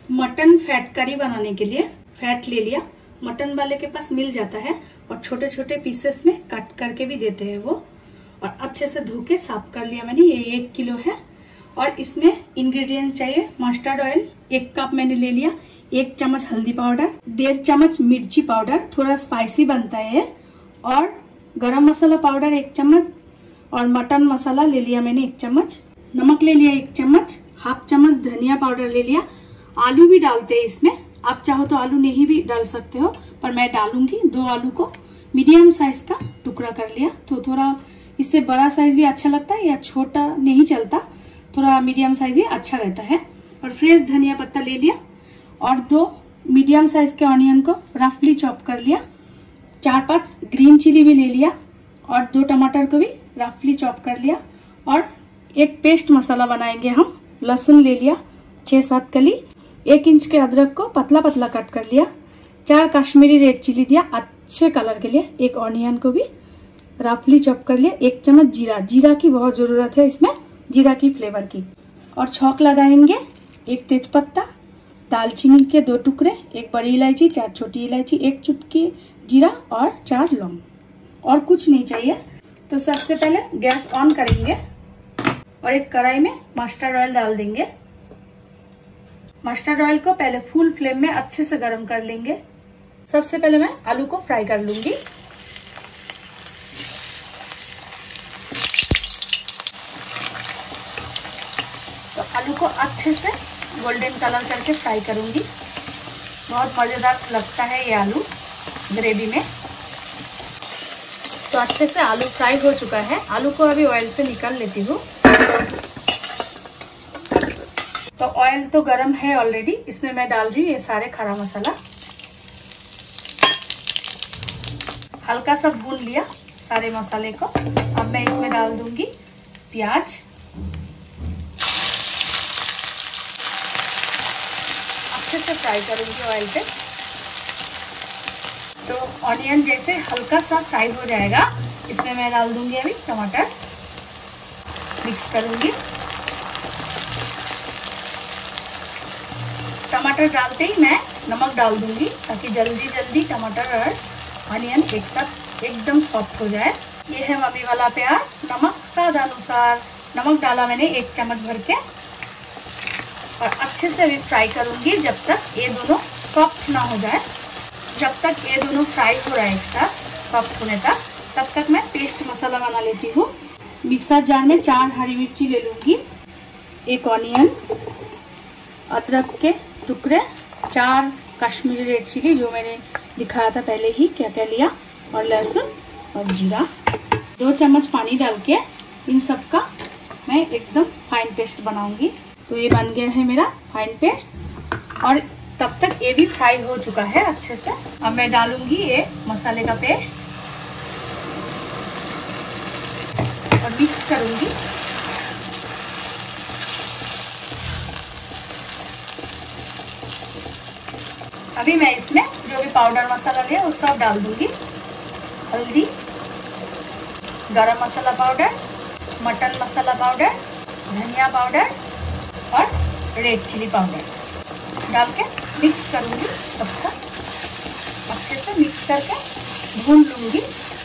Mutton fat करी बनाने के लिए फैट ले लिया। मटन वाले के पास मिल जाता है और छोटे छोटे पीसेस में कट करके भी देते हैं वो। और अच्छे से धो के साफ कर लिया मैंने। ये 1 किलो है। और इसमें इंग्रेडिएंट्स चाहिए। मस्टर्ड ऑयल 1 कप मैंने ले लिया, 1 चम्मच हल्दी पाउडर, 1.5 चम्मच मिर्ची पाउडर, थोड़ा स्पाइसी बनता है। और गरम मसाला पाउडर 1 चम्मच और मटन मसाला ले लिया मैंने 1 चम्मच। नमक ले लिया 1 चम्मच, हाफ चम्मच धनिया पाउडर ले लिया। आलू भी डालते हैं इसमें, आप चाहो तो आलू नहीं भी डाल सकते हो, पर मैं डालूंगी। 2 आलू को मीडियम साइज का टुकड़ा कर लिया। तो थोड़ा इससे बड़ा साइज भी अच्छा लगता है या छोटा नहीं चलता, थोड़ा मीडियम साइज ही अच्छा रहता है। और फ्रेश धनिया पत्ता ले लिया और 2 मीडियम साइज के ऑनियन को रफली चॉप कर लिया। 4-5 ग्रीन चिली भी ले लिया और 2 टमाटर को भी रफली चॉप कर लिया। और एक पेस्ट मसाला बनाएंगे हम। लहसुन ले लिया 6-7 कली, 1 इंच के अदरक को पतला पतला कट कर लिया। 4 कश्मीरी रेड चिली दिया अच्छे कलर के लिए। 1 ऑनियन को भी रफली चॉप कर लिया। 1 चम्मच जीरा की बहुत जरूरत है इसमें, जीरा की फ्लेवर की। और छौंक लगाएंगे 1 तेजपत्ता, दालचीनी के 2 टुकड़े, 1 बड़ी इलायची, 4 छोटी इलायची, 1 चुटकी जीरा और 4 लौंग। और कुछ नहीं चाहिए। तो सबसे पहले गैस ऑन करेंगे और एक कढ़ाई में मस्टर्ड ऑयल डाल देंगे। मस्टर्ड ऑयल को पहले फुल फ्लेम में अच्छे से गर्म कर लेंगे। सबसे पहले मैं आलू को फ्राई कर लूंगी। तो आलू को अच्छे से गोल्डन कलर करके फ्राई करूंगी। बहुत मजेदार लगता है ये आलू ग्रेवी में। तो अच्छे से आलू फ्राई हो चुका है। आलू को अभी ऑयल से निकाल लेती हूँ। तो ऑयल तो गरम है ऑलरेडी, इसमें मैं डाल रही हूँ ये सारे खड़ा मसाला। हल्का सा भून लिया सारे मसाले को। अब मैं इसमें डाल दूंगी प्याज। अच्छे से फ्राई करूंगी ऑयल पे। तो ऑनियन जैसे हल्का सा फ्राई हो जाएगा, इसमें मैं डाल दूंगी अभी टमाटर। मिक्स करूंगी। टमाटर डालते ही मैं नमक डाल दूंगी ताकि जल्दी जल्दी टमाटर और ऑनियन एक साथ एकदम सॉफ्ट हो जाए। ये है मम्मी वाला प्याज। नमक स्वाद अनुसार नमक डाला मैंने 1 चम्मच भर के। और अच्छे से अभी फ्राई करूंगी जब तक ये दोनों सॉफ्ट ना हो जाए। जब तक ये दोनों फ्राई हो रहा है एक साथ सॉफ्ट होने तक, तब तक मैं पेस्ट मसाला बना लेती हूँ। मिक्सर जार में 4 हरी मिर्ची ले लूंगी, 1 ऑनियन, अदरक के टुकड़े, 4 कश्मीरी रेड चिली जो मैंने दिखाया था पहले ही क्या क्या लिया, और लहसुन और जीरा। 2 चम्मच पानी डाल के इन सब का मैं एकदम फाइन पेस्ट बनाऊंगी। तो ये बन गया है मेरा फाइन पेस्ट। और तब तक ये भी फ्राई हो चुका है अच्छे से। अब मैं डालूंगी ये मसाले का पेस्ट और मिक्स करूंगी। अभी मैं इसमें जो भी पाउडर मसाला लिया वो सब डाल दूंगी। हल्दी, garam masala powder, mutton masala powder, धनिया पाउडर और रेड चिली पाउडर डाल के मिक्स करूंगी। तब तक अच्छे से मिक्स करके भून लूंगी।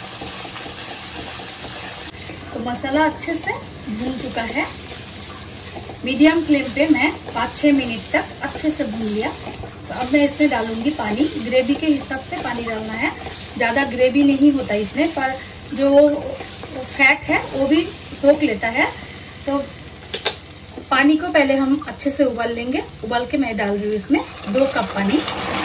तो मसाला अच्छे से भून चुका है। मीडियम फ्लेम पे मैं 5-6 मिनट तक अच्छे से भून लिया। तो अब मैं इसमें डालूंगी पानी। ग्रेवी के हिसाब से पानी डालना है, ज़्यादा ग्रेवी नहीं होता इसमें, पर जो फैट है वो भी सोख लेता है। तो पानी को पहले हम अच्छे से उबाल लेंगे। उबाल के मैं डाल रही हूँ इसमें 2 कप पानी।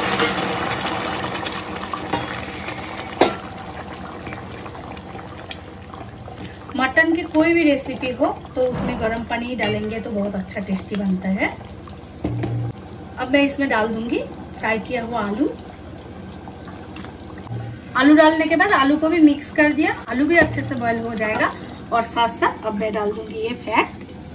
मटन की कोई भी रेसिपी हो तो उसमें गर्म पानी ही डालेंगे तो बहुत अच्छा टेस्टी बनता है। अब मैं इसमें डाल दूंगी फ्राई किया हुआ आलू। आलू डालने के बाद आलू को भी मिक्स कर दिया। आलू भी अच्छे से बॉईल हो जाएगा। और साथ साथ अब मैं डाल दूंगी ये फैट।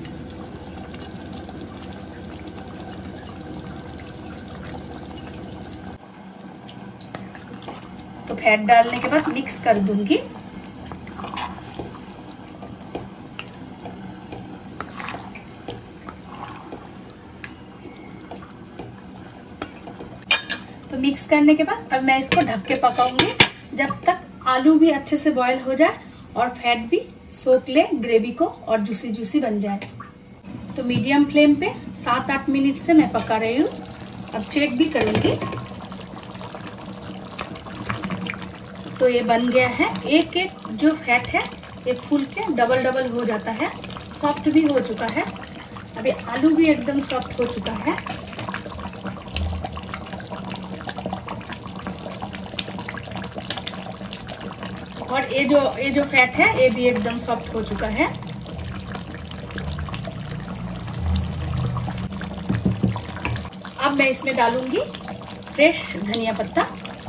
तो फैट डालने के बाद मिक्स कर दूंगी। मिक्स करने के बाद अब मैं इसको ढक के पकाऊंगी जब तक आलू भी अच्छे से बॉयल हो जाए और फैट भी सोख ले ग्रेवी को और जूसी जूसी बन जाए। तो मीडियम फ्लेम पे 7-8 मिनट से मैं पका रही हूँ। अब चेक भी करूंगी। तो ये बन गया है। एक एक जो फैट है ये फूल के डबल डबल हो जाता है, सॉफ्ट भी हो चुका है। अभी आलू भी एकदम सॉफ्ट हो चुका है। और ये जो फैट है ये भी एकदम सॉफ्ट हो चुका है। अब मैं इसमें डालूंगी फ्रेश धनिया पत्ता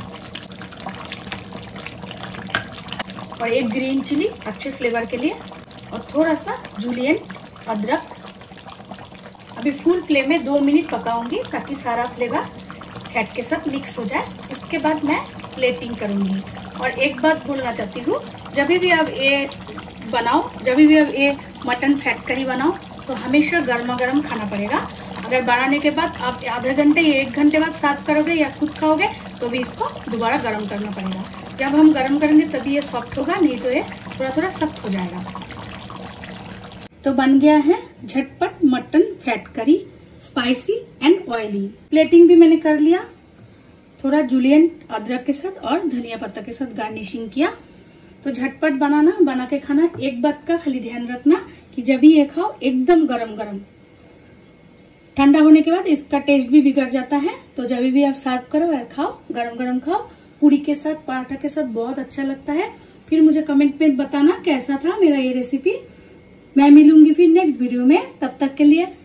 और एक ग्रीन चिली अच्छे फ्लेवर के लिए और थोड़ा सा जुलियन अदरक। अभी फुल फ्लेम में 2 मिनट पकाऊंगी ताकि सारा फ्लेवर फैट के साथ मिक्स हो जाए। उसके बाद मैं प्लेटिंग करूंगी। और एक बात बोलना चाहती हूँ, जब भी आप ये बनाओ, जब भी आप ये मटन फैट करी बनाओ तो हमेशा गर्मा गर्म खाना पड़ेगा। अगर बनाने के बाद आप आधे घंटे या 1 घंटे बाद सर्व करोगे या खुद खाओगे तो भी इसको दोबारा गर्म करना पड़ेगा। जब हम गर्म करेंगे तभी ये सॉफ्ट होगा, नहीं तो ये थोड़ा थोड़ा सख्त हो जाएगा। तो बन गया है झटपट mutton fat curry, spicy and oily. Plating भी मैंने कर लिया, थोड़ा जुलियन अदरक के साथ और धनिया पत्ता के साथ गार्निशिंग किया। तो झटपट बना के खाना। एक बात का खाली ध्यान रखना कि जब भी ये खाओ एकदम गरम गरम, ठंडा होने के बाद इसका टेस्ट भी बिगड़ जाता है। तो जब भी आप सर्व करो या खाओ, गरम गरम खाओ, पूरी के साथ पराठा के साथ बहुत अच्छा लगता है। फिर मुझे कमेंट में बताना कैसा था मेरा ये रेसिपी। मैं मिलूंगी फिर नेक्स्ट वीडियो में। तब तक के लिए